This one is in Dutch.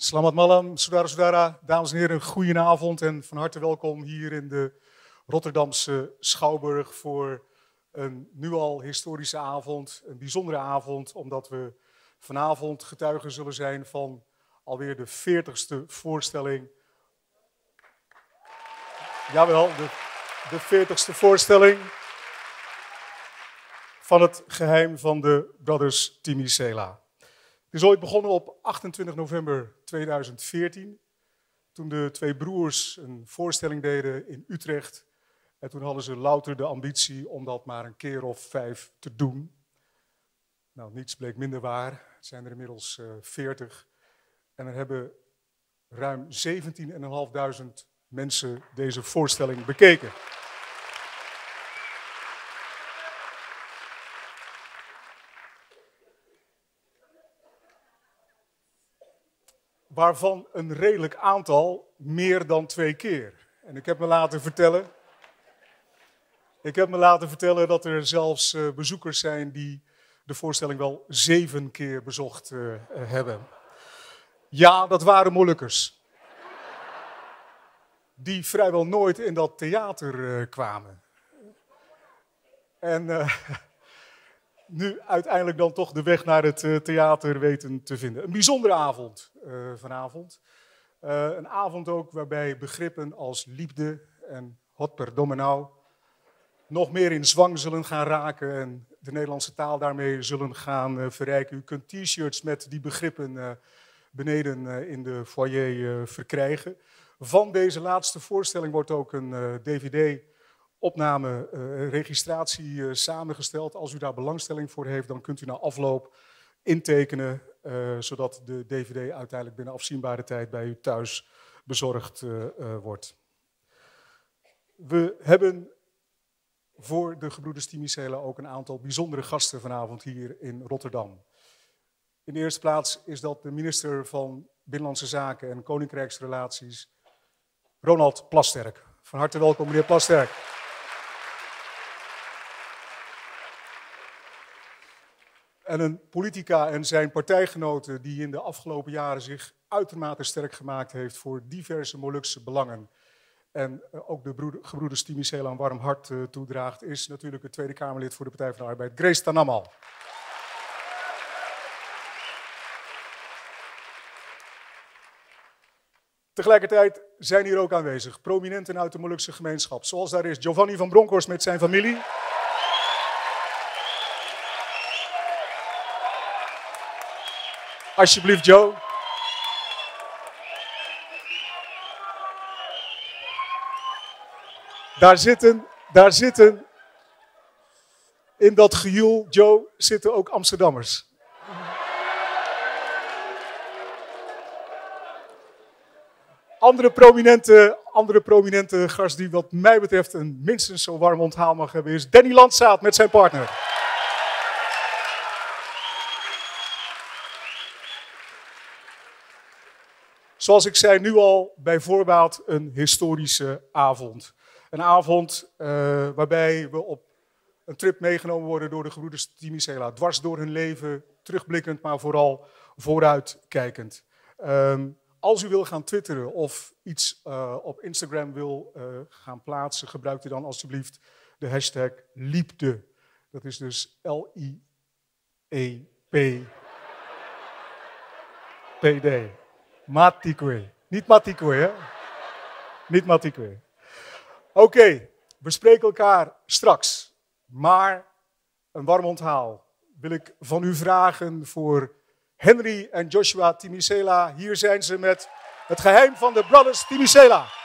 Selamat malam, saudara-saudara, dames en heren, goedenavond en van harte welkom hier in de Rotterdamse Schouwburg voor een nu al historische avond, een bijzondere avond, omdat we vanavond getuigen zullen zijn van alweer de 40ste voorstelling. Jawel, de 40ste voorstelling van het geheim van de Brothers Thimissela. Het is ooit begonnen op 28 november 2014, toen de twee broers een voorstelling deden in Utrecht. En toen hadden ze louter de ambitie om dat maar een keer of 5 te doen. Nou, niets bleek minder waar. Het zijn er inmiddels 40. En er hebben ruim 17.500 mensen deze voorstelling bekeken. Waarvan een redelijk aantal meer dan 2 keer. En ik heb me laten vertellen dat er zelfs bezoekers zijn die de voorstelling wel 7 keer bezocht hebben. Ja, dat waren Molukkers. Die vrijwel nooit in dat theater kwamen. En nu uiteindelijk dan toch de weg naar het theater weten te vinden. Een bijzondere avond vanavond. Een avond ook waarbij begrippen als liefde en hotperdomenau nog meer in zwang zullen gaan raken en de Nederlandse taal daarmee zullen gaan verrijken. U kunt t-shirts met die begrippen beneden in de foyer verkrijgen. Van deze laatste voorstelling wordt ook een dvd-opname, registratie samengesteld. Als u daar belangstelling voor heeft, dan kunt u na afloop intekenen, zodat de dvd uiteindelijk binnen afzienbare tijd bij u thuis bezorgd wordt. We hebben voor de gebroeders Thimissela ook een aantal bijzondere gasten vanavond hier in Rotterdam. In de eerste plaats is dat de minister van Binnenlandse Zaken en Koninkrijksrelaties, Ronald Plasterk. Van harte welkom, meneer Plasterk. En een politica en zijn partijgenoten die in de afgelopen jaren zich uitermate sterk gemaakt heeft voor diverse Molukse belangen. En ook de gebroeders Thimissela een warm hart toedraagt, is natuurlijk het Tweede Kamerlid voor de Partij van de Arbeid, Grace Tanamal. Tegelijkertijd zijn hier ook aanwezig prominenten uit de Molukse gemeenschap. Zoals daar is Giovanni van Bronckhorst met zijn familie. Alsjeblieft, Joe. Daar zitten in dat gejoel, Joe, zitten ook Amsterdammers. Andere prominente gast die wat mij betreft een minstens zo warm onthaal mag hebben is Danny Landzaat met zijn partner. Zoals ik zei, nu al bij voorbaat een historische avond. Een avond waarbij we op een trip meegenomen worden door de gebroeders Thimissela. Dwars door hun leven, terugblikkend, maar vooral vooruitkijkend. Als u wil gaan twitteren of iets op Instagram wil gaan plaatsen, gebruikt u dan alsjeblieft de hashtag Liepde. Dat is dus L-I-E-P-P-D. Matikwe. Niet Matikwe, hè? Niet Matikwe. Oké, we spreken elkaar straks. Maar een warm onthaal wil ik van u vragen voor Henry en Joshua Thimissela. Hier zijn ze met het geheim van de Brothers Thimissela.